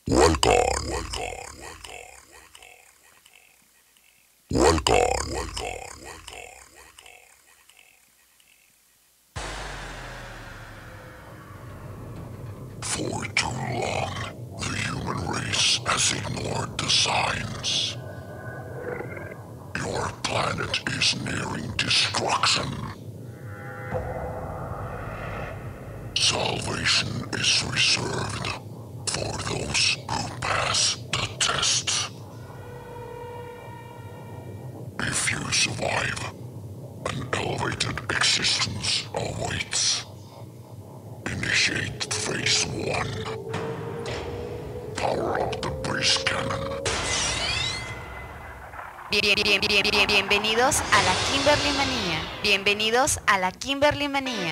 Welcome. For too long, the human race has ignored the signs. Your planet is nearing destruction. Salvation is reserved for those who pass the test. If you survive, an elevated existence awaits. Initiate phase 1. Power up the base cannon. Bienvenidos a la Kimberly Manía. Bienvenidos a la Kimberly Manía.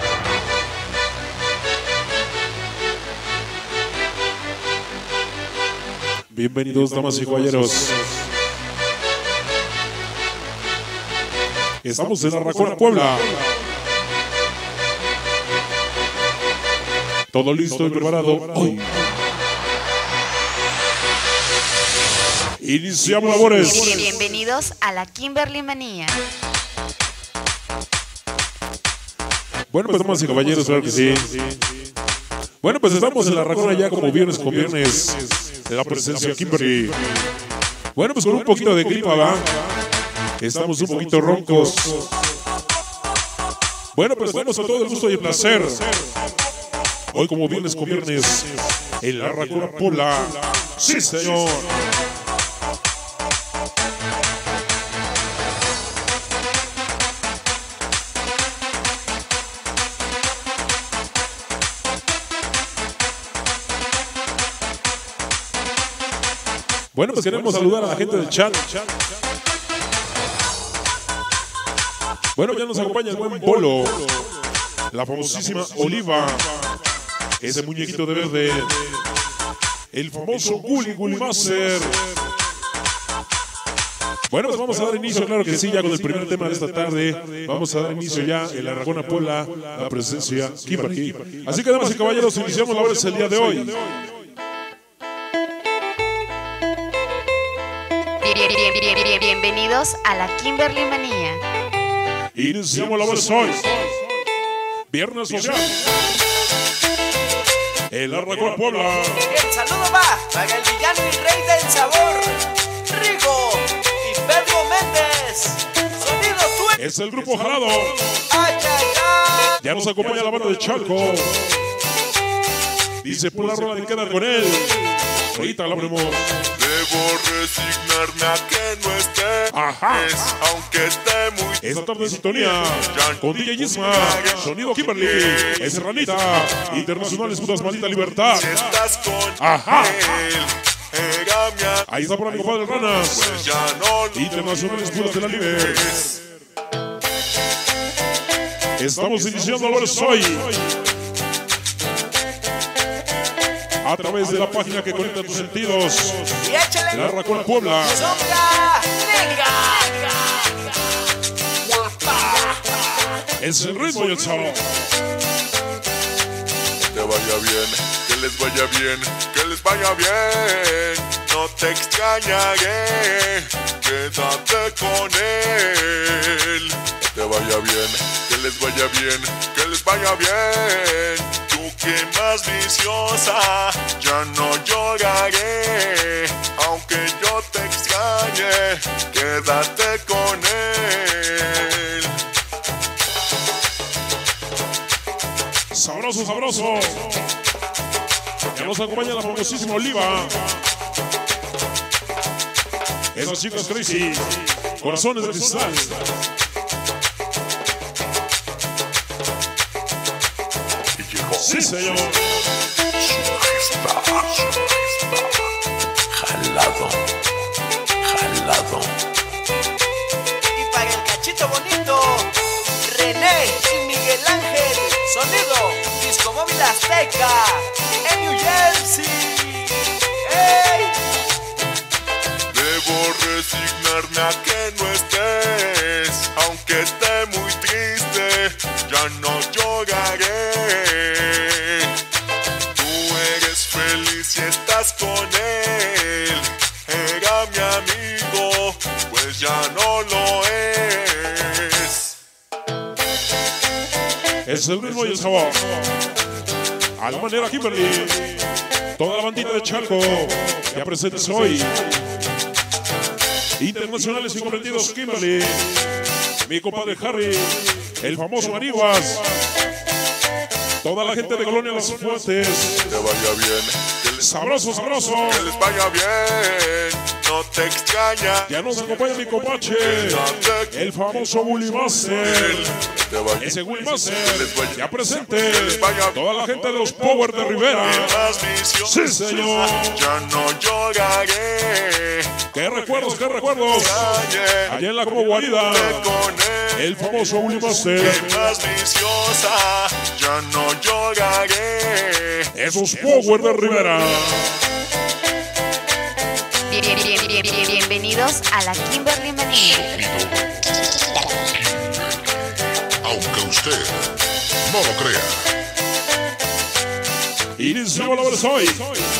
Bienvenidos, damas y caballeros. Estamos en Arracona, Puebla. Todo listo y preparado hoy. Iniciamos labores. Bienvenidos a la Kimberly Manía. Bueno, pues damas y caballeros, claro que sí. Bueno, pues estamos en la Arracona ya como viernes con viernes de la presencia Kimberly. Bueno, pues con un poquito de gripa, ¿va? Estamos un poquito roncos. Bueno, pues tenemos a todo el gusto y el placer. Hoy como viernes con viernes en la Arracona Puebla. Sí, señor. Bueno, pues queremos saludar a la gente del chat. Bueno, ya nos acompaña el buen Polo, la famosísima Oliva, ese muñequito de verde, el famoso Gully Master. Bueno, pues vamos a dar inicio, claro que sí, ya con el primer tema de esta tarde. Vamos a dar inicio ya en la Arracona Puebla, la presencia Kimberly. Así que, damas y caballeros, iniciamos labores el día de hoy. Bienvenidos a la Kimberly Manía. Iniciamos labores hoy. Viernes social. El Arracona Puebla. El saludo va para el villano y rey del sabor, Rigo y Pedro Méndez. Sonido tuyo. Es el grupo Jalado. Ay, ay, ay. Ya nos acompaña la banda de Chalco. Dice por la rola de quedar con él. Ahorita la ponemos. Debo resignarme a que no estés. Ajá. Aunque esté muy. Esta tarde de sintonía con DJ Yisma, Sonido Kimberly, es Ranita, Internacionales Putas Maldita Libertad. Estás con Ajá. él. Era mi amigo. Ahí está por mi compadre Ranas, Pues ya no lo Internacionales Putas de la Libre. es. Estamos iniciando labores hoy a través de la página que conecta tus sentidos. Y échale La Arracona Puebla. sombra, venga. Es el ritmo y el sabor. Que vaya bien, que les vaya bien, que les vaya bien. No te extrañaré, quédate con él. Que te vaya bien, que les vaya bien, que les vaya bien. Tú que más viciosa, ya no lloraré. Aunque yo te extrañe, quédate con él. Sabroso, sabroso. Ya nos acompaña la famosísima Oliva. Esos chicos crazy. Corazones de cristal. Y llegó Sí, señor. Jalado. Y para el cachito bonito, René y Miguel Ángel. Sonido, Disco Móvil Azteca, en New Jersey. ¡Ey! Debo resignarme a que no estés, aunque esté muy triste, ya no lloraré. Tú eres feliz si estás con ya no lo es. Es el ritmo y el sabor. A la manera Kimberly. Toda la bandita de Chalco ya presentes hoy. Internacionales y comprendidos Kimberly. Mi compadre Harry. El famoso Mariguas. Toda la gente de Colonia Las Fuentes. Que te vaya bien. Sabroso, sabroso. Que les vaya bien. No te extraña. Ya nos acompaña mi copache. El famoso Bully Master. Ese Bully Master. Ya presente. Toda la gente de los Power de Rivera. Sí, señor. Ya no lloraré. ¿Qué recuerdos, qué recuerdos? Allá en la como guarida. El famoso Bully Master. Más viciosa. Ya no lloraré. Esos Power de Rivera. Bienvenidos a la Kimberly Manía. Aunque usted no lo crea. Inicio la vez hoy.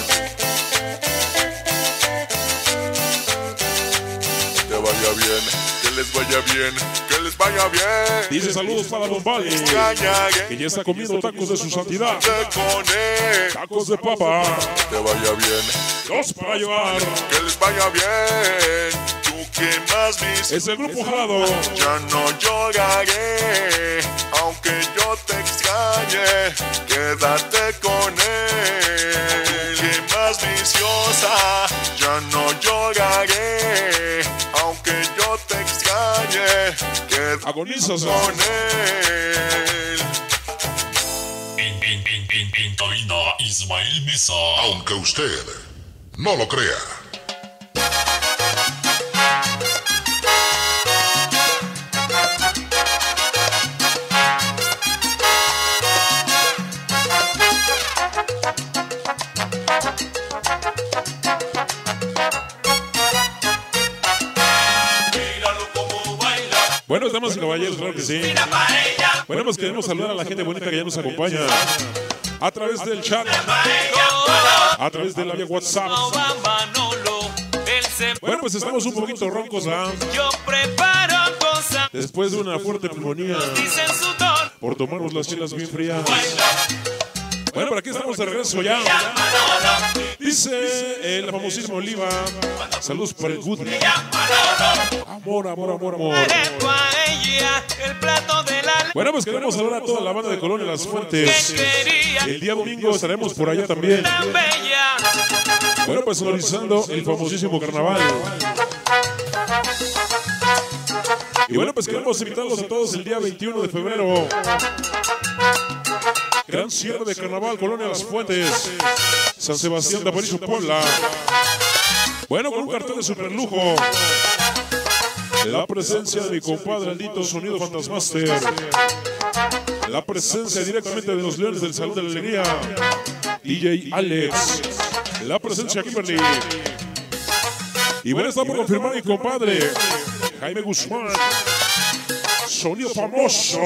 Que te vaya bien, que les vaya bien, que les vaya bien. Dice saludos para Don Vale, que ya está comiendo tacos de su santidad. Tacos de papa. Que te vaya bien, Dos para llevar. que les vaya bien. Tú que más dices. Es el grupo Jalado. Ya no lloraré, aunque yo te extrañe. Quédate con él. Que más viciosa. Ya no lloraré, aunque yo te extrañe. Quédate Agonizas. con él. En cabina Ismael Mesa. Aunque usted no lo crea. Bueno, damas y caballeros, claro que sí. Bueno, pues queremos saludar a la gente bonita que ya nos acompaña a través del chat, a través de la vía WhatsApp. Bueno, pues estamos un poquito roncos, ¿ah? Después de una fuerte pulmonía por tomarnos las chelas bien frías. Bueno, por aquí estamos de regreso ya. Dice el famosísimo Oliva. Saludos para el Woody. Amor, amor, amor, amor. Bueno, pues queremos saludar a toda la banda de Colonia Las Fuentes. El día domingo estaremos por allá también. Bueno, pues sonorizando el famosísimo carnaval. Y bueno, pues queremos invitarlos a todos el día 21 de febrero. Gran cierre de carnaval, Colonia Las Fuentes, San Sebastián de Aparicio, Puebla. Bueno, con un cartel de superlujo. La presencia de mi compadre Aldito, Sonido Fantasmaster. La presencia directamente de los Leones del Salón de la Alegría, DJ Alex. La presencia Kimberly. Y bueno, está por confirmar mi compadre Jaime Guzmán. Sonido famoso.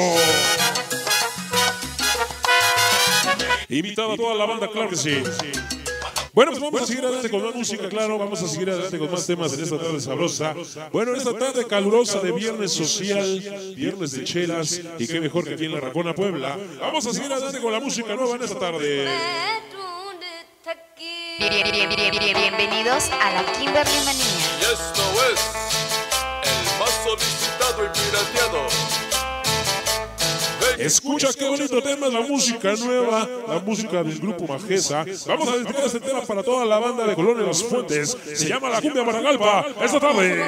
Invitada a toda la banda, claro que sí. Bueno, pues vamos a seguir adelante con más música, claro. Vamos a seguir adelante con más temas en esta tarde sabrosa. Bueno, en esta tarde calurosa de viernes social, viernes de chelas. Y qué mejor que aquí en la Racona, Puebla. Vamos a seguir adelante con la música nueva en esta tarde. Bienvenidos a la Kimberly Manía. Y esto es el más solicitado y pirateado. Escucha qué bonito tema es la música nueva, la música del grupo Majesa. Vamos a dedicar este tema para toda la banda de Colonia Las Fuentes. Se llama La Cumbia Maragalpa. Esta tarde.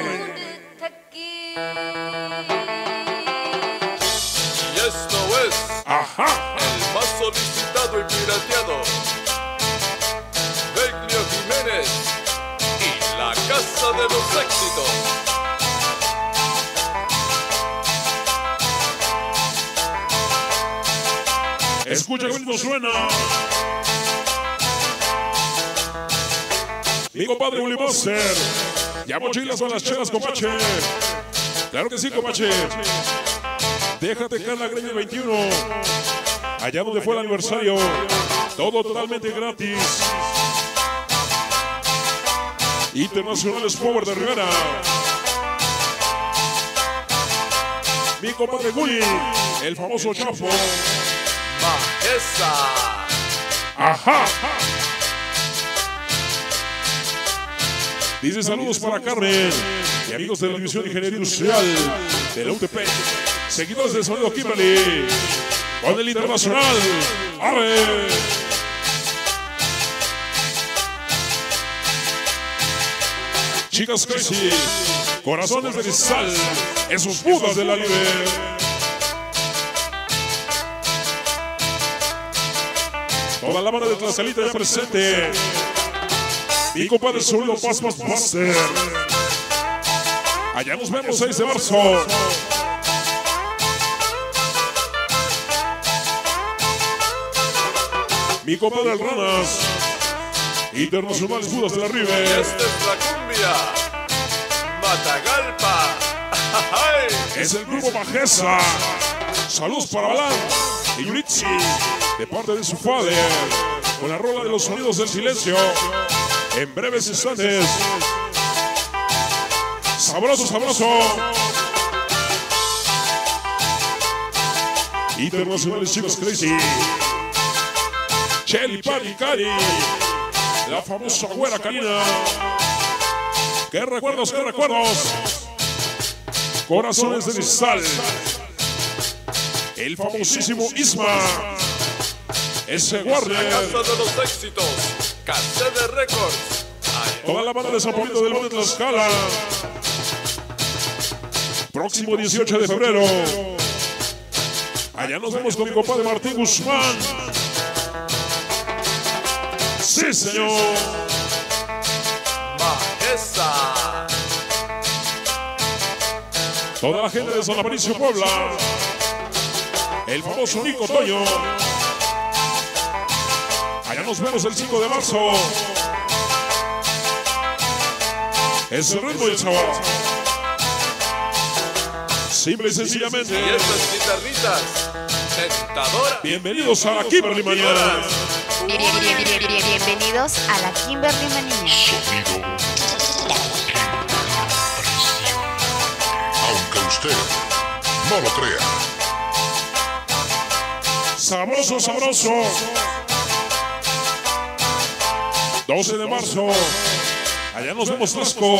Y esto es Ajá. el más solicitado y pirateado. Beglio Jiménez y la Casa de los Éxitos. Escucha qué bonito suena. Mi compadre Willy Master. Ya mochilas son las chelas, copache. Claro que sí, copache. Déjate caer la greña el 21. Allá donde fue el aniversario. Todo totalmente gratis. Internacionales Power de Rivera. Mi compadre Gulli, el famoso Chafo. Majeza. Ajá. Dice saludos para Carmen y amigos de la División de Ingeniería Industrial de la UTP. Seguidores del sonido Kimberly. Con el internacional. ¡Arre! Chicas crazy, corazones de cristal, esos budas de la libre. Toda la banda de Tlazalita ya presente. Mi compadre sonido Paz Master. Allá nos vemos 6 de marzo. Mi compadre El Ranas. Internacionales Budas de la Rive. Esta es la cumbia. Matagalpa. Es el grupo Majeza. Saludos para Balán y Yuritsi, de parte de su padre, con la rola de los sonidos del silencio. En breves instantes. Sabroso, sabroso. Internacionales chicos crazy. Chelly, Pani, Cari. La famosa güera Karina. ¿Qué recuerdos, qué recuerdos? Corazones de cristal. El famosísimo Isma. Ese guardia. La casa de los éxitos. Casa de Records. Toda la banda de San Pablito del Monte Tlaxcala. Próximo 18 de febrero. Allá nos vemos con mi compadre Martín Guzmán. Sí, señor. Majeza. Toda la gente de San Aparicio, Puebla. El famoso Nico Toño. Allá nos vemos el 5 de marzo. Es el ritmo y el sabor. Simple y sencillamente. Y estas guitarritas tentadoras. Bienvenidos a la Kimberly Mañana. Bienvenidos a la Kimberly Manía. Sonido. Aunque usted no lo crea. Sabroso, sabroso. 12 de marzo. Allá nos vemos Tasco.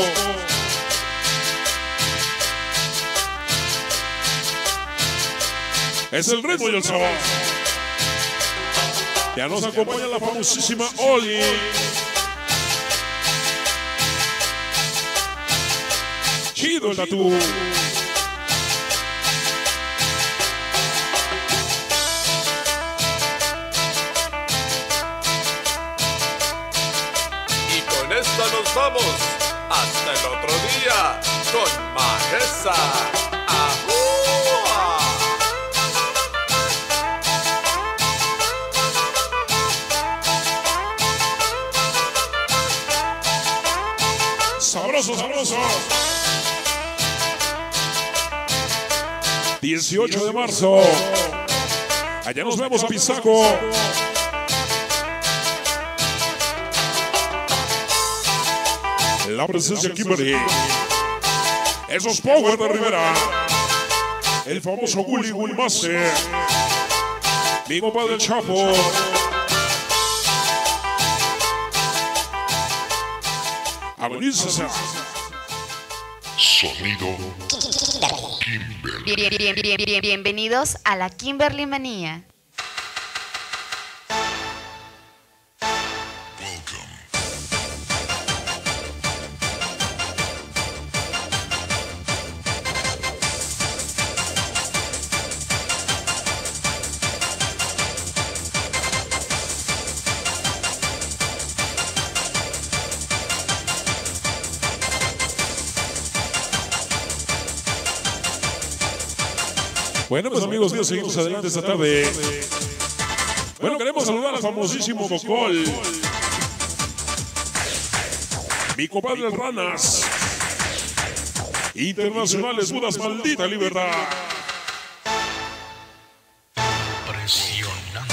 Es el ritmo y el sabor. Ya nos acompaña la famosísima Oli. Chido el tatú. Y con esta nos vamos hasta el otro día con Majeza. ¡Ajúa! Sabroso, sabroso. 18 de marzo. Allá nos vemos a Pisaco. La presencia Kimberly. Esos Power de Rivera. El famoso Gulli Master. Mi compadre el Chapo. Agonízase. Sonido Kimberly. Bienvenidos a la Kimberly Manía. Welcome. Bueno, pues amigos míos, seguimos adelante esta tarde. Bueno, queremos saludar al famosísimo Bocol. Mi compadre el Ranas. Internacionales Budas, maldita libertad. Impresionante.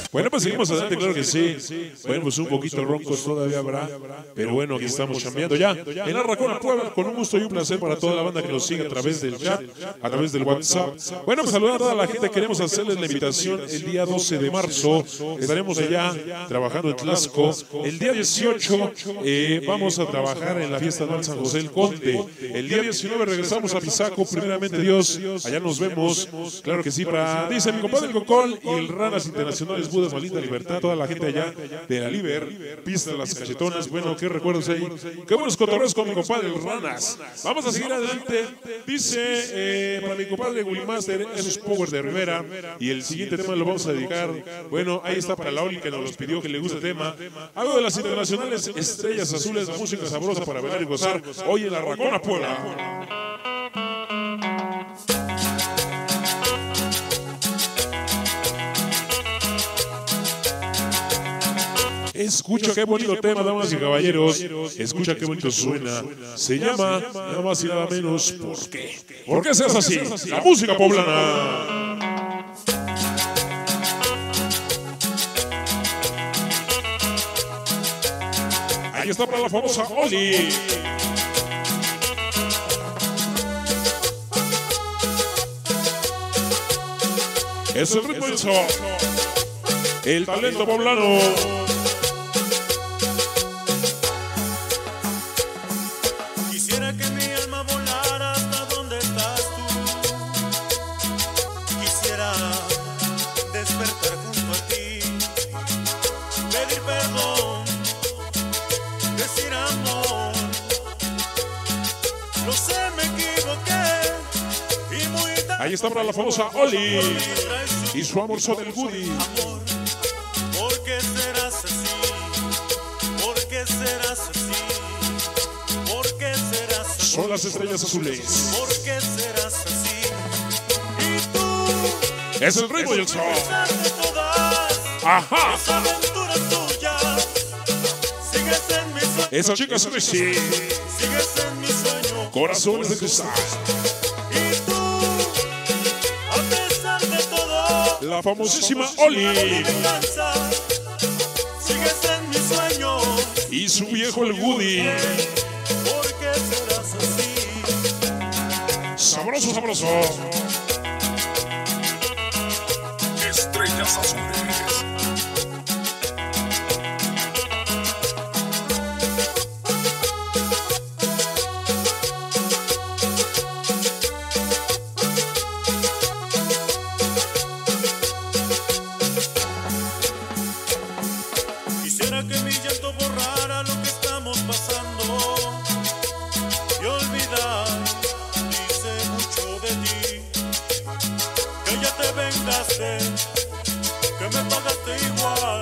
Bueno, pues seguimos adelante, claro que sí. Bueno, pues un poquito roncos todavía habrá, pero bueno, aquí estamos chambeando ya. En la Racona Puebla, con un gusto y un placer para toda la banda que nos sigue a través del chat, a través del WhatsApp. Bueno, pues saludar a toda la gente, queremos hacerles la invitación el día 12 de marzo. Estaremos allá trabajando en Tlaxco. El día 18 vamos a trabajar en la fiesta anual San José del Conde. El día 19 regresamos a Pisaco, primeramente Dios. Allá nos vemos, claro que sí, para, dice mi compadre el Cocol y el Ranas Internacionales Budas Maldita Libertad, toda la gente allá de la Liber, Pista de las Cachetonas. Bueno, qué recuerdos ahí, qué buenos cotorreos con mi compadre el Ranas. Vamos a seguir adelante. Dice para mi compadre Willy Master, esos Power de Rivera, y el siguiente tema lo vamos a dedicar. Bueno, ahí está para la Oli que nos los pidió, que le gusta el tema. Algo de las internacionales Estrellas Azules, la música sabrosa para bailar y gozar hoy en la Racona Puebla. Escucha qué bonito tema, damas y caballeros. Escucha qué bonito suena. Se llama nada más y nada menos ¿Por qué? ¿Por qué seas así? La música poblana. Ahí está para la famosa Oli. Es el ritmo del sol. El talento poblano. Quisiera que mi alma volara hasta donde estás tú. Quisiera despertar junto a ti, pedir perdón, decir amor. Lo sé, me equivoqué y muy tarde. Ahí está para la famosa Oli y su amor sobre el Woody. Amor, ¿por qué serás así? ¿Por qué serás así? ¿Por qué serás así? Son las Estrellas Azules. ¿Por qué serás así? Y tú Es el ritmo y el sol. de todas Ajá. las aventuras tuyas, sigues en mi sueño, Esa chica se sí. sigues en mi sueño. Corazones de cristal. Y tú, a pesar de todo, La famosísima mi Oli venganza, sigues en mi sueño. y su viejo el Woody. ¿Por qué serás así? Sabroso, sabroso. Estrellas Azules. Quisiera que mi llanto borrara lo que estamos pasando y olvidar, dice mucho de ti, que ya te vengaste, que me pagaste igual.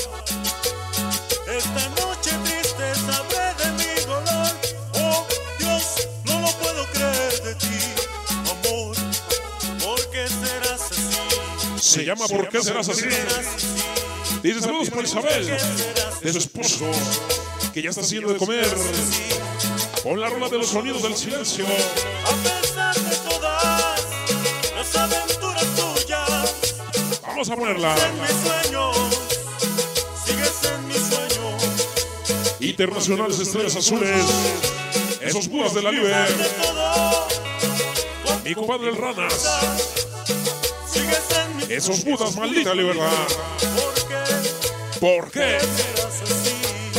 Esta noche triste sabré de mi dolor, oh Dios, no lo puedo creer de ti, amor, ¿por qué serás así? Se llama ¿Por qué serás así? Serás así. Dice saludos por Isabel, de su esposo, que ya está haciendo de comer. Con la rola de los sonidos del silencio. A pesar de todas las aventuras tuyas, Vamos a ponerla. en mis sueños, sigues en mi sueño. Internacionales Estrellas Azules. Esos Budas de la Liber. De todo, Mi compadre el Ranas. sigues en mi Esos Budas, maldita libertad. porque ¿Por qué? serás así.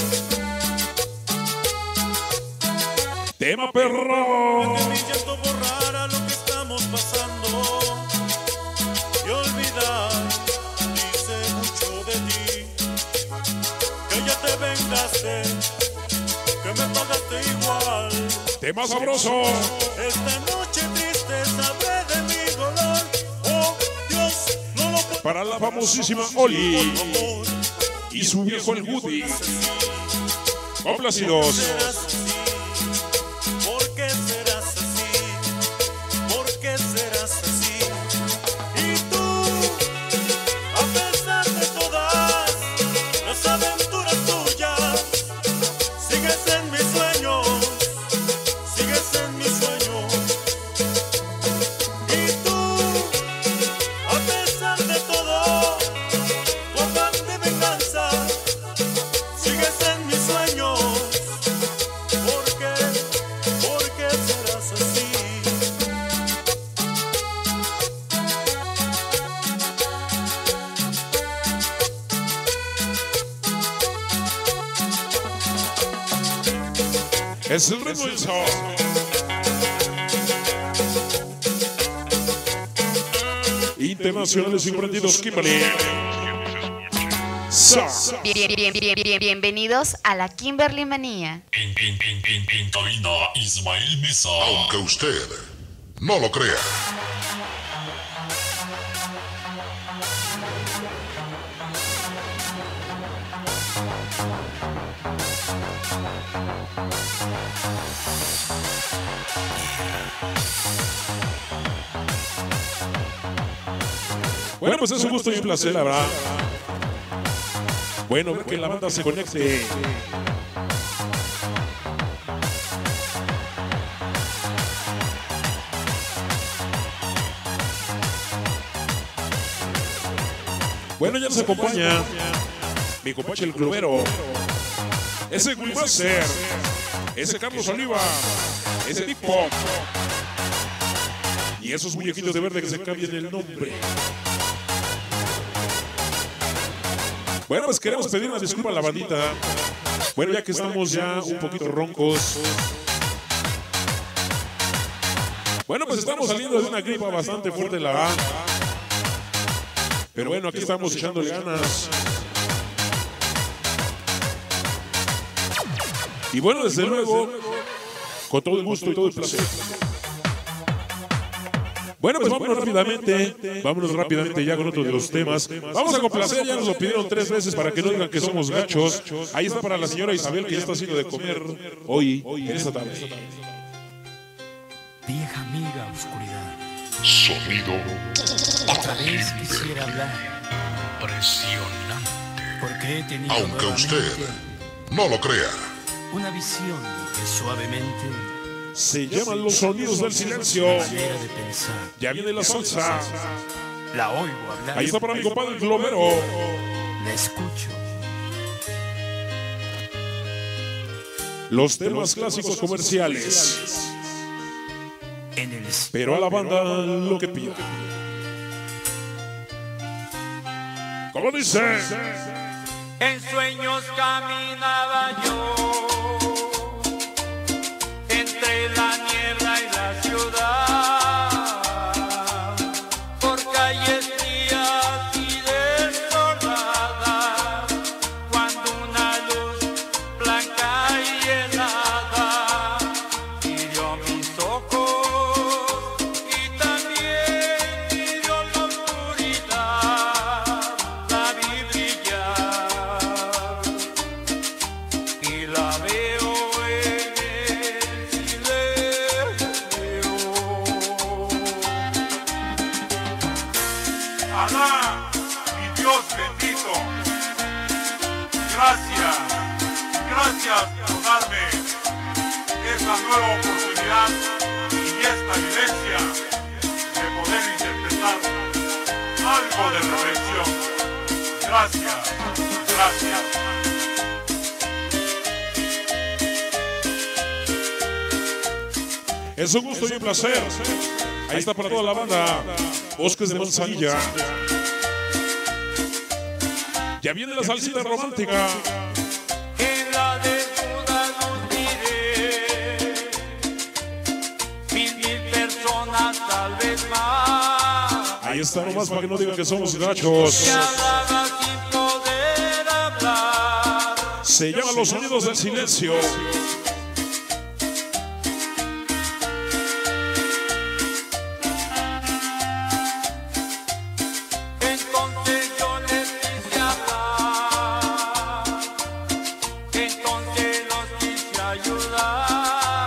Tema perro. Que mi llanto borrara lo que estamos pasando y olvidar, dice mucho de ti, que ya te vengaste, que me pagaste igual. Tema sabroso. Esta noche triste sabré de mi dolor, oh Dios, no lo puedo Para la famosísima Oli amor, y su viejo el Woody. Complacidos. serás así. ¿Por qué serás así? ¿Por qué serás así? Y tú, a pesar de todas las aventuras tuyas, sigues en mis sueños, sigues en mi sueño. Y tú, a pesar de todo, Es el ritmo del sabor. Internacionales Imprendidos Kimberly. Bienvenidos a la Kimberly Manía. En cabina, Ismael Mesa. Aunque usted no lo crea. Bueno, pues es un gusto y un placer, la verdad. Bueno, que la banda se conecte. Bueno, ya nos acompaña mi compadre el clubero, ese Gulmaster, ese Carlos Oliva, ese tipo y esos muñequitos de verde que se cambian el nombre. Bueno, pues queremos pedir una disculpa a la bandita. Bueno, ya que estamos ya un poquito roncos. Bueno, pues estamos saliendo de una gripa bastante fuerte, la verdad. Pero bueno, aquí estamos echándole ganas. Y bueno, desde luego, con todo el gusto y todo el placer. Bueno, pues vámonos rápidamente ya con otro de los temas. Vamos a complacer, ya nos lo pidieron 3 veces para que no digan que somos gachos. Ahí está para la señora Isabel, que ya está haciendo de comer hoy, en esta tarde. Vieja amiga oscuridad, Sonido otra vez quisiera hablar, impresionante. porque he tenido Aunque usted nuevamente no lo crea. una visión que suavemente Se llaman los sonidos del silencio. manera de pensar. Ya viene la salsa. La oigo hablar, Ahí está para mi compadre el globero. la escucho, Los temas clásicos comerciales. en el Pero a la banda lo que pida. ¿Cómo dice? En sueños caminaba yo entre la niebla y la ciudad, por calles frías y desoladas, cuando una luz blanca y helada hirió mis ojos y también hirió la oscuridad. La vi brillar y la veo en el silencio. Alá, mi Dios bendito, gracias por darme esta nueva oportunidad y esta vivencia de poder interpretar algo de reflexión. Gracias. Es un gusto y un placer. Ahí está para toda la banda. Bosques de Manzanilla. Ya viene la salsita romántica. En la desnuda luz miré 1000 personas, tal vez más, Ahí está nomás para que no digan que somos gachos. que hablaba sin poder hablar. Se llaman los sonidos del silencio. Entonces yo les quise hablar, entonces los quise ayudar,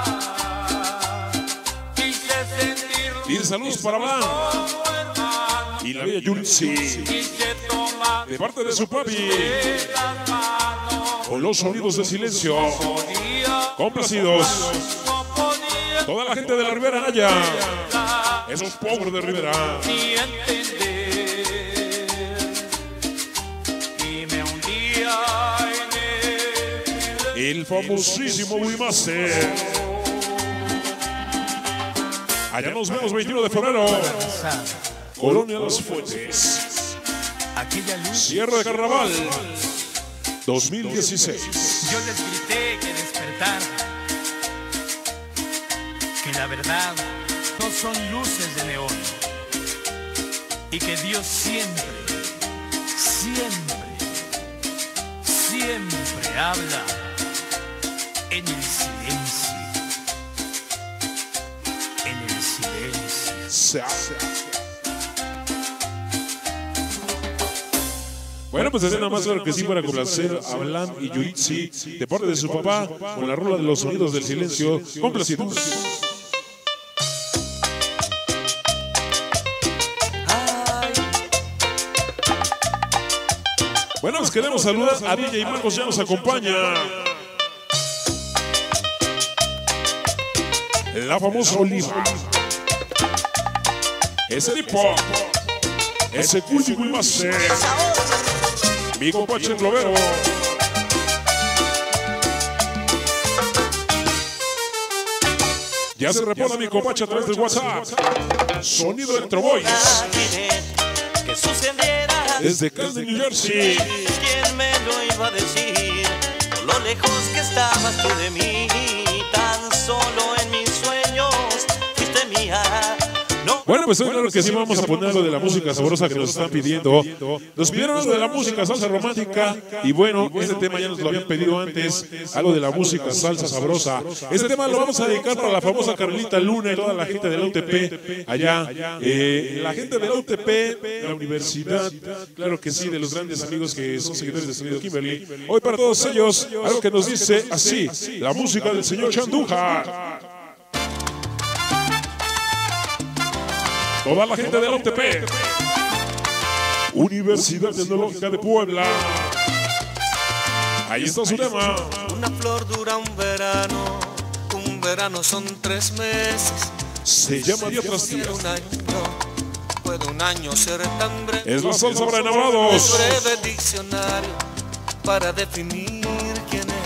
quise sentirlos Y saludos para Abraham como hermanos, y la bella Yulsi. quise tomar De parte de su papi. de las manos, Con los sonidos del silencio. podía, Complacidos. no podía Toda la gente de la Ribera Naya. Esos pobres de Ribera. ni entender, y me hundía en El famosísimo Buimaster. Allá nos vemos 21 de febrero. avanzada, Colonia Las Fuentes. aquella luz. Cierre de Carnaval 2016. Yo les grité que despertaran, que la verdad no son luces de neón y que Dios siempre, siempre, siempre habla en el silencio, en el silencio. Bueno, pues así nada más claro que sí para complacer a Blam y Yuritsi de parte de su papá con la rola de los sonidos del silencio complacidos. Bueno, pues queremos saludar a DJ Marcos, ya nos acompaña. La famosa Oliva. Ese tipo. Ese cultivo y más. Mi compadre Clovero. Ya se reporta mi compadre a través del WhatsApp. Sonido Electro Boys. Que sucediera Desde Kansas, New Jersey. ¿Quién me lo iba a decir? Por lo lejos que estabas tú de mí, tan solo en mis sueños fuiste mía. No. Bueno, pues hoy claro que sí vamos a poner algo de la música sabrosa que nos están pidiendo. Nos pidieron algo de la música salsa romántica y bueno, este tema ya nos lo habían pedido antes, algo de la música salsa sabrosa. Este tema lo vamos a dedicar para la famosa Carlita Luna y toda la gente de la UTP allá. La gente de la UTP, la universidad, claro que sí, de los grandes amigos que son seguidores de Sonido Kimberly. Hoy para todos ellos, algo que nos dice así, la música del señor Chanduja. Toda la gente de la UTP, Universidad Tecnológica de Puebla. Ahí está su tema. Una flor dura un verano son 3 meses. Se llama día tras día. Puede un año ser tan breve. Es la salsa para enamorados. Un breve diccionario para definir quién eres.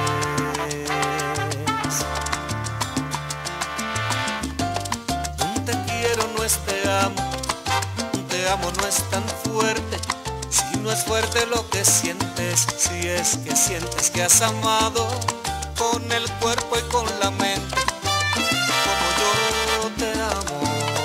Un te quiero no es te amo. Un te amo no es tan fuerte. Si no es fuerte lo que sientes, si es que sientes que has amado con el cuerpo y con la mente, como yo te amo.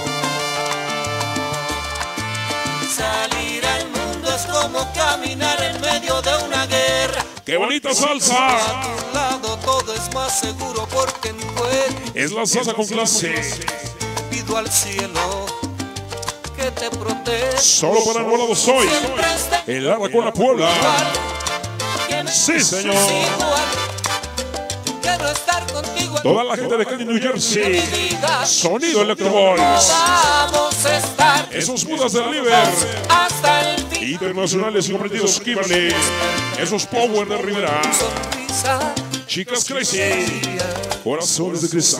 Salir al mundo es como caminar en medio de una guerra. ¡Qué bonita salsa! A tu lado todo es más seguro porque encuentro. Es la salsa con clase. Pido al cielo que te proteja. Solo para enamorados soy. En la Racona Puebla. Sí, señor. Quiero estar contigo. Toda la gente de Kansas, New Jersey. Sonido Electro Boys. Vamos a estar Esos mudas del River. hasta el fin. Internacionales y comprendidos Kimberly. Esos Power de Rivera. Sonrisa. Chicas Crazy. Corazones de cristal.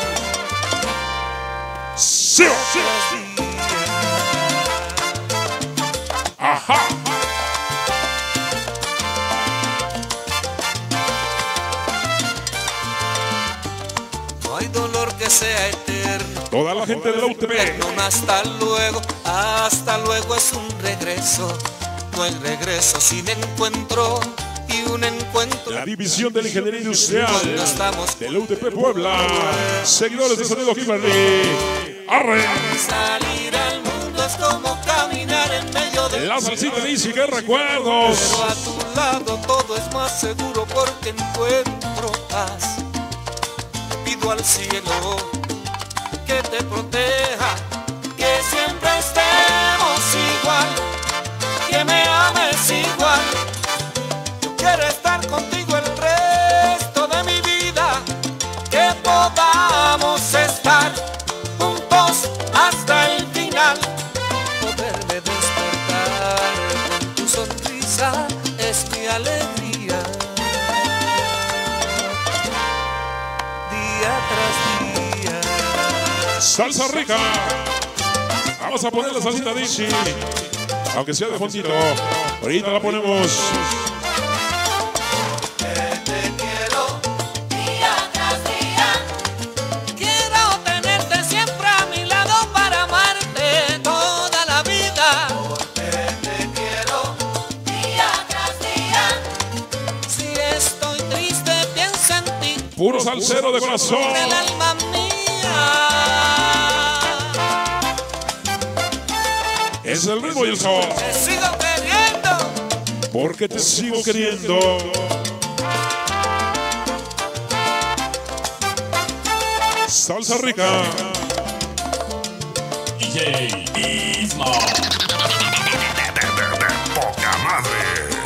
Sí. Ajá. No hay dolor que sea eterno. Toda la gente de la UTP. No, hasta luego es un regreso. No hay regreso sin encuentro. Y un encuentro. La división de la ingeniería industrial Cuando estamos de la UTP Puebla. Seguidores de Sonido Kimberly. Arre. Salir al mundo es como caminar en medio de La salsita dice que recuerdos. Pero a tu lado todo es más seguro porque encuentro paz. Pido al cielo que te proteja, que siempre estemos igual, que me ames igual. Yo quiero estar contigo el resto de mi vida, que podamos estar juntos hasta el final. Poderme despertar con tu sonrisa es mi alegría. Día tras día. Salsa rica. Vamos a poner la salsita Dichi. Aunque sea de fondito. Ahorita la ponemos. Te quiero día tras día. Quiero tenerte siempre a mi lado para amarte toda la vida. Te quiero día tras día. Si estoy triste pienso en ti. Puro salsero de corazón. El alma mía. Es el ritmo y el sabor. Te sigo queriendo. Porque te sigo queriendo. Salsa rica. DJ Isma. Poca madre.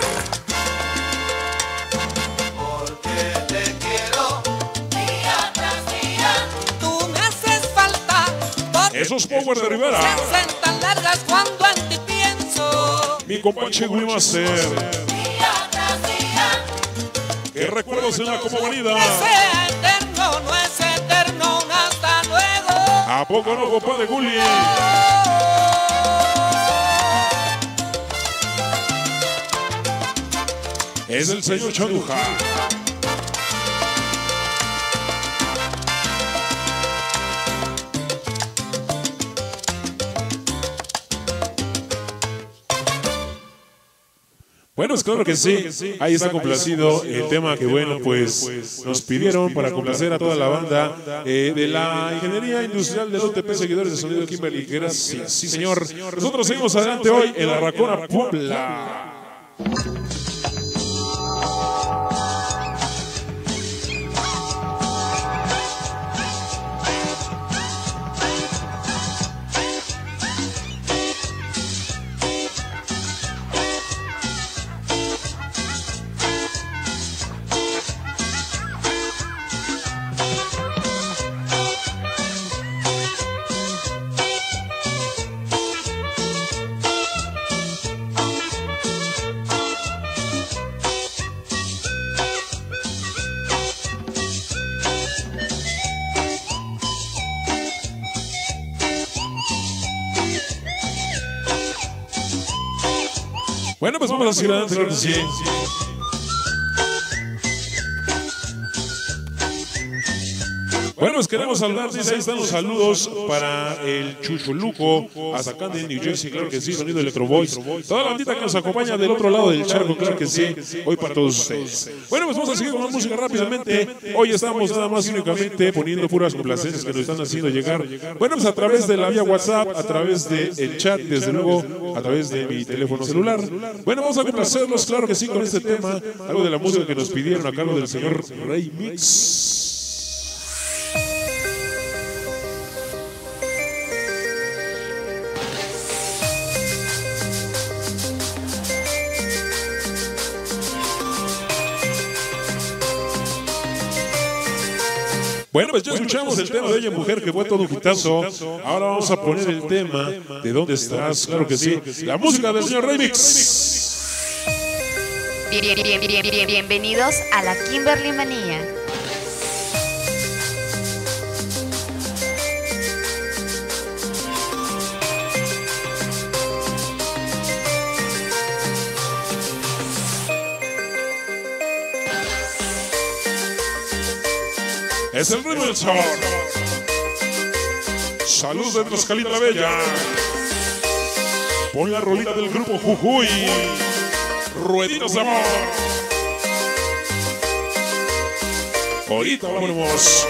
Porque te quiero día tras día. Tú me haces falta. Porque Esos Power de Rivera. se hacen tan largas cuando en ti pienso. Mi compadre Master. Día tras día. Que recuerdos en la como venida. Sea eterno, no es eterno. Hasta luego. ¿A poco no, compadre Gulli? Es el señor Chaduja. Bueno, es claro que sí. Ahí está complacido el tema que, bueno, pues nos pidieron para complacer a toda la banda de la Ingeniería Industrial del OTP, seguidores de Sonido Kimberly. Gracias, sí, señor. Nosotros seguimos adelante hoy en la Racona Puebla. Bueno, pues vamos a seguir adelante, claro que sí. Bueno, pues queremos saludar, dice, ahí están los saludos para el Chuchuluco, hasta acá de New Jersey, claro que sí, Sonido Electro Boys. Toda la bandita que nos acompaña del otro lado del charco, claro que sí, hoy para todos ustedes. Bueno, pues vamos a seguir con la música rápidamente. Hoy estamos nada más únicamente poniendo puras complacencias que nos están haciendo llegar. Bueno, pues a través de la vía WhatsApp, a través del chat, desde luego, a través de mi teléfono celular. Bueno, vamos a complacerlos, claro que sí, con este tema, algo de la música que nos pidieron a cargo del señor Rey Mix. Bueno, pues ya escuchamos el tema de Ella Mujer, que fue todo un hitazo. Ahora vamos a poner el tema de ¿Dónde estás? Claro que sí. La música del señor Remix. Bienvenidos a la Kimberly Manía. Es el ritmo del sabor. Salud de Tlaxcalita la Bella. Pon la rolita del grupo Jujuy. Rueditas de amor. Ahorita vámonos.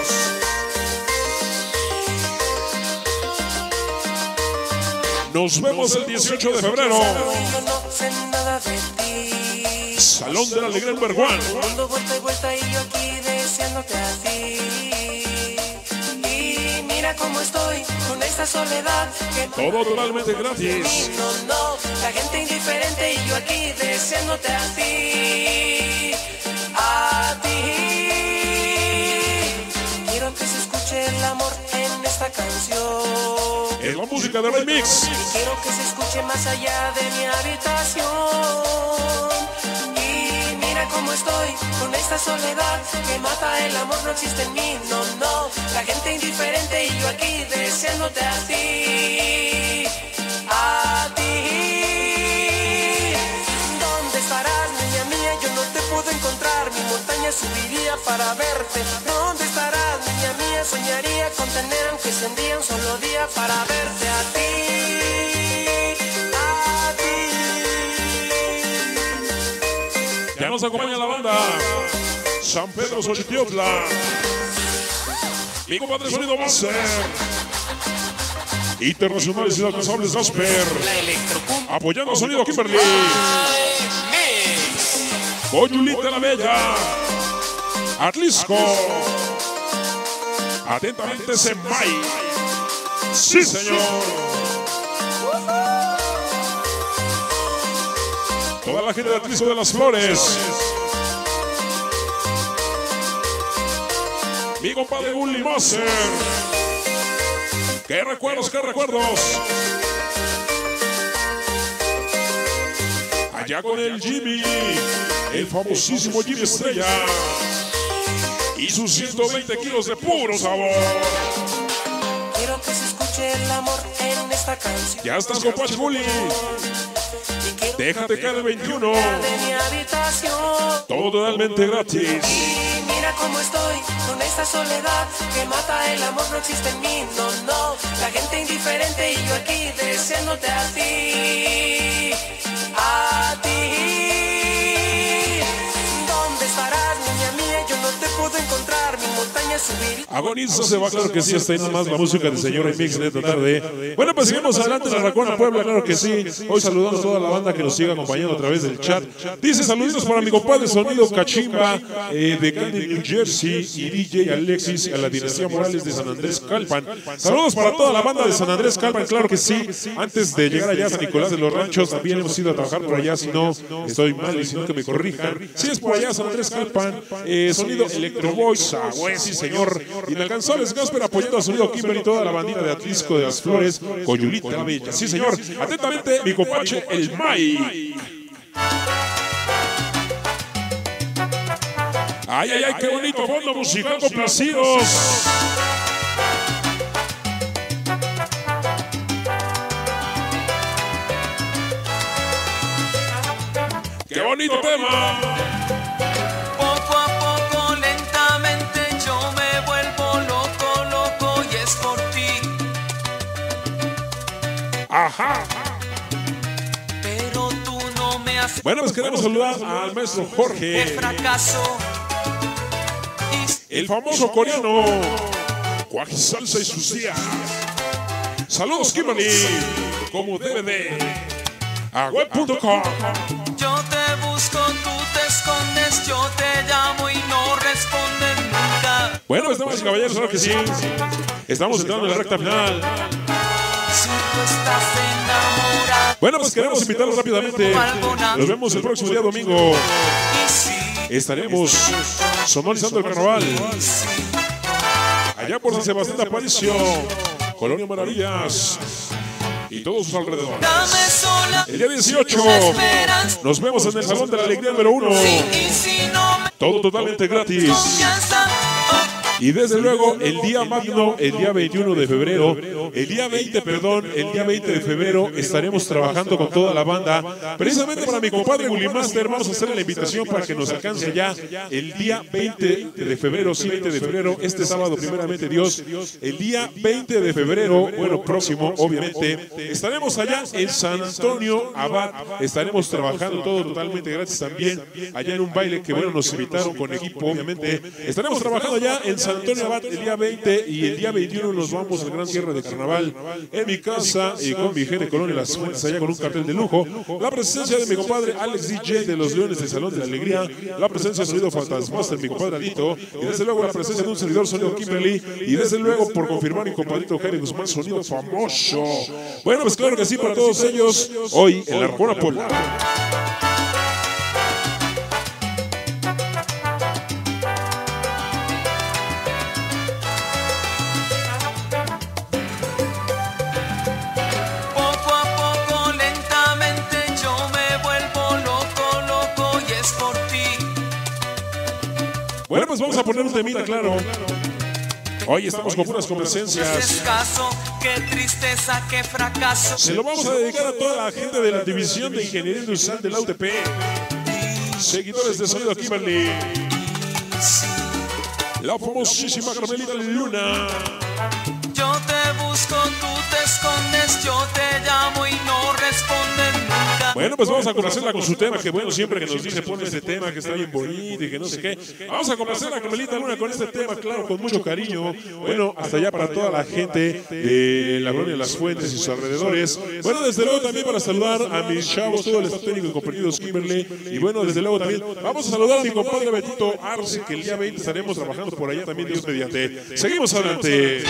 Nos vemos el 18 de febrero. Salón de la Alegría en Berguán. Dando vuelta y vuelta y yo aquí deseándote a ti. Y mira cómo estoy con esta soledad. Que todo totalmente gratis. No, la gente indiferente y yo aquí deseándote a ti. A ti. Quiero que se escuche el amor en esta canción. Es la música de Remix. Y quiero que se escuche más allá de mi habitación. Cómo estoy con esta soledad que mata el amor, no existe en mí, no, la gente indiferente y yo aquí deseándote a ti, ¿Dónde estarás, niña mía? Yo no te puedo encontrar, mi montaña subiría para verte. ¿Dónde estarás, niña mía? Soñaría con tener aunque sea un día, un solo día para verte a ti. Ya nos acompaña la banda San Pedro Xochitiotla. Mi compadre Sonido Master. Internacionales Inalcanzables Gasper. Apoyando Sonido Kimberly. Coyulita la Bella. Atlisco. Atentamente Semay. Sí, señor. Toda la gente de Atlisco de las Flores. Mi compadre Bully Master. ¡Qué recuerdos, qué recuerdos! Allá con el Jimmy, el famosísimo Jimmy Estrella. Y sus 120 kilos de puro sabor. Quiero que se escuche el amor en esta canción. Ya estás con Pachi Bully. Déjate caer el 21. Todo totalmente gratis. Y mira cómo estoy con esta soledad que mata el amor, no existe en mí, no, no. La gente indiferente y yo aquí deseándote a ti. A ti. ¿Dónde estarás, niña mía? Yo no te puedo encontrar, mi montaña subir. Agoniza se va, claro que sí, está ahí nomás la música del señor Remix de esta tarde. Bueno, pues seguimos adelante en la Racona Puebla, claro que sí. Hoy saludando a toda la banda que nos sigue acompañando a través del chat. Dice saluditos para mi compadre Sonido Cachimba de Candy, New Jersey, y DJ Alexis a la dinastía Morales de San Andrés Calpan. Saludos para toda la banda de San Andrés Calpan, claro que sí. Antes de llegar allá a San Nicolás de los Ranchos, también hemos ido a trabajar por allá, si no estoy mal y si no que me corrijan. Si es por allá San Andrés Calpan, Sonido Electro Boys, sí señor. Inalcanzables Gasper apoyando a Sonido Kimberly y toda la bandita de Atlisco de las Flores, Coyulita la Bella. Sí, señor. Atentamente, mi compache, el Mike. Ay, ay, ay, qué bonito fondo musical, complacidos. Qué bonito tema. Ajá. Pero tú no me has. Bueno, pues queremos saludar al maestro Jorge. El famoso coreano. Cuaji Salsa y sus días. Saludos, Kimberly. Como DVD. A web.com. Yo te busco, tú te escondes. Yo te llamo y no respondes nunca. Bueno, pues damas y caballeros, claro que sí. Estamos entrando en la recta final. Bueno, pues queremos invitarlos rápidamente. Nos vemos el próximo día domingo. Estaremos sonorizando el carnaval. Allá por San Sebastián de Aparicio, Colonia Maravillas y todos sus alrededores. El día 18 nos vemos en el Salón de la Alegría número 1. Todo totalmente gratis. Y desde luego el día magno, el día 21 de febrero, el día 20 de febrero estaremos trabajando con toda la banda. Precisamente para mi compadre Willy Master vamos a hacerle la invitación para que nos alcance ya el día 20 de febrero, sí, 20 de febrero, este sábado primeramente Dios. El día 20 de febrero, bueno, próximo obviamente, estaremos allá en San Antonio Abad. Estaremos trabajando todo totalmente gratis también, allá en un baile que bueno, nos invitaron con equipo obviamente. Estaremos trabajando allá en San Antonio Abad el día 20 y el día 21 nos vamos al gran cierre de carnaval en mi casa y con mi gente Colonia Las Fuentes allá con un cartel de lujo. La presencia de mi compadre Alex DJ de los Leones del Salón de la Alegría, la presencia de Sonido Fantasmaster, mi compadre Alito, y desde luego la presencia de un servidor Sonido Kimberly y desde luego por confirmar mi compadrito Jaime Guzmán, Sonido Famoso. Bueno, pues claro que sí para todos ellos hoy en la Racona Puebla. Bueno, pues vamos a poner un temita, claro. Hoy estamos con puras complacencias. Qué tristeza, qué fracaso. Se lo vamos a dedicar a toda la gente de la División de Ingeniería Industrial de la UTP. Seguidores de Sonido Kimberly. La famosísima Carmelita Luna. Yo te busco, tú te escondes. Yo te llamo y no respondes nunca. Bueno, pues vamos a complacerla con su tema, que bueno, siempre que nos dice pone este tema que está bien bonito y que no sé qué. Vamos a complacer a Carmelita Luna con este tema, claro, con mucho cariño. Bueno, hasta allá para toda la gente de la Colonia de las Fuentes y sus alrededores. Bueno, desde luego también para saludar a mis chavos, todo el staff técnico y compañeros Kimberly. Y bueno, desde luego también vamos a saludar a mi compadre Betito Arce, que el día 20 estaremos trabajando por allá también, Dios mediante. Seguimos adelante.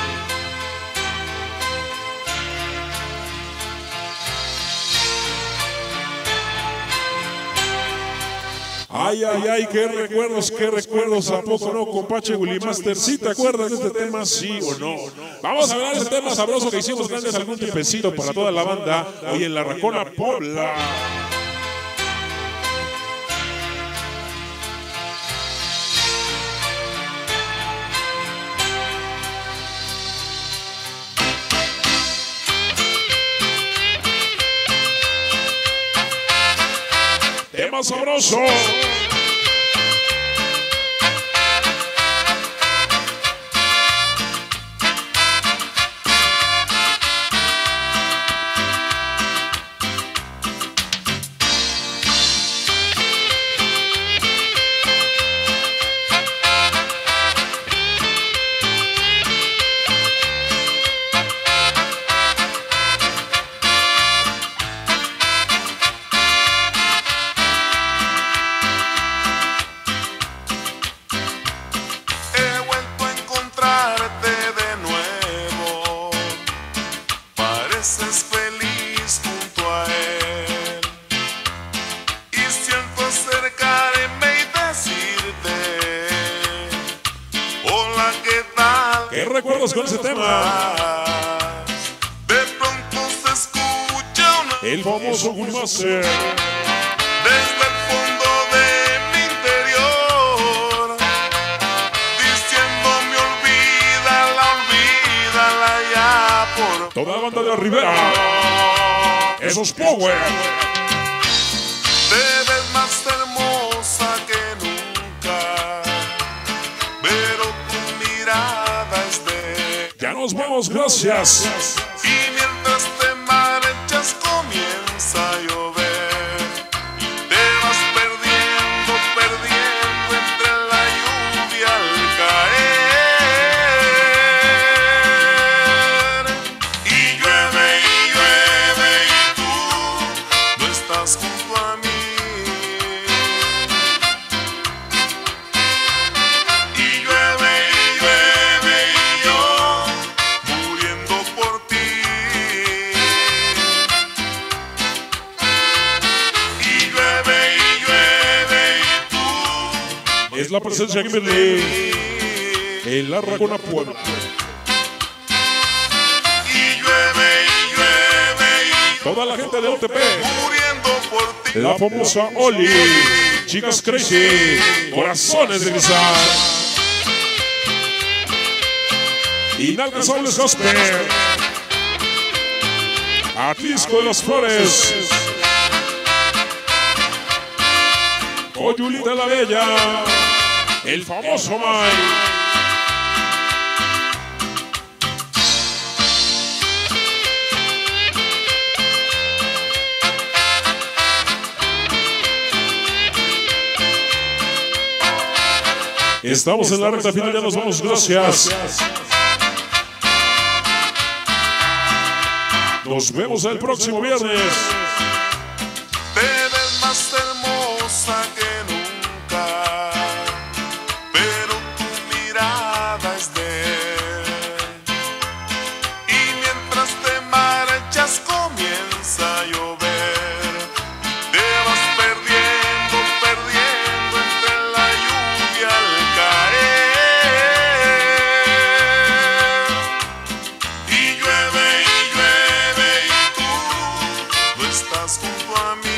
Ay, ay, ay, qué recuerdos, ¿a poco no, compache Willy Master? ¿Sí te acuerdas de este tema, sí o no? Vamos a hablar de este tema sabroso que hicimos grandes algún tiempecito para toda la banda, hoy en la Racona Puebla. Tema sabroso. Con ese tema de pronto se escucha el famoso Willy Master desde el fondo de mi interior diciéndome olvídala ya por toda la banda de la Ribera. Esos Power. Te ves más hermosa que nunca, pero tu mirada es de... Ya nos vamos, gracias. Y mientras te marchas comienza a llover y te vas perdiendo entre la lluvia al caer. Y llueve y tú no estás junto a mí. Y llueve y yo muriendo por ti. Y llueve y tú. Es la presencia de Kimberly en la Racona Puebla. Y llueve y Toda la gente de OTP. muriendo por ti. La famosa Oli. Chicas Crazy. Corazones de cristal. Inalcanzables Gospel. Atlisco de las Flores. Coyulita la Bella. El famoso Mike. Estamos en la recta final, ya nos vamos, gracias. Nos vemos el próximo viernes. Te ves más hermosa que nunca, pero tu mirada es de él. Y mientras te marchas comienza a llover. Te vas perdiendo entre la lluvia al caer. Y llueve y tú no estás junto a mí.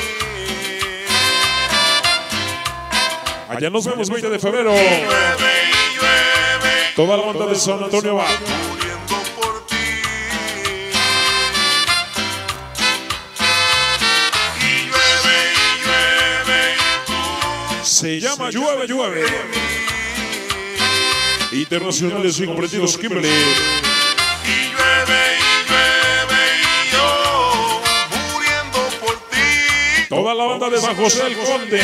Allá nos vemos 20 de febrero. Llueve, Toda la banda de San Antonio va. muriendo por ti. Y llueve y tú Se llama Llueve. Internacionales y comprendidos Kimberly. y llueve y yo muriendo por ti. la banda de San José del Conde.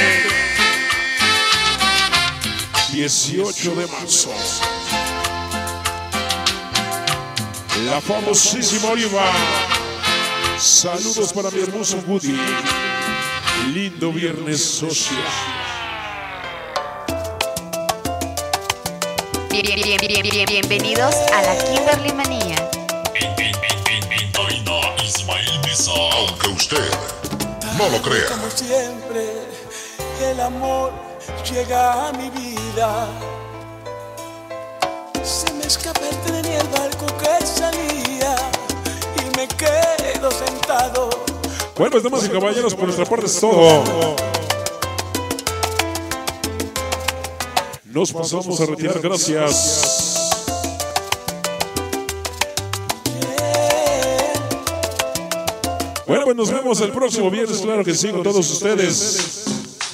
18 de marzo. La famosísima Oliva. Saludos para mi hermoso Woody. Lindo viernes social. Bienvenidos a la Kimberly Manía. Ismael Mesa, aunque usted no lo crea. Como siempre, el amor llega a mi vida. Se me escapa el tren y el barco que salía y me quedo sentado. Bueno, pues damas y caballeros, por nuestra parte es todo. Nos pasamos a retirar, gracias. Bueno, pues nos vemos el próximo viernes, claro que sí, con todos ustedes.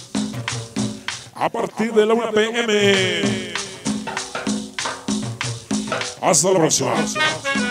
A partir de la 1 p.m. Hasta la próxima.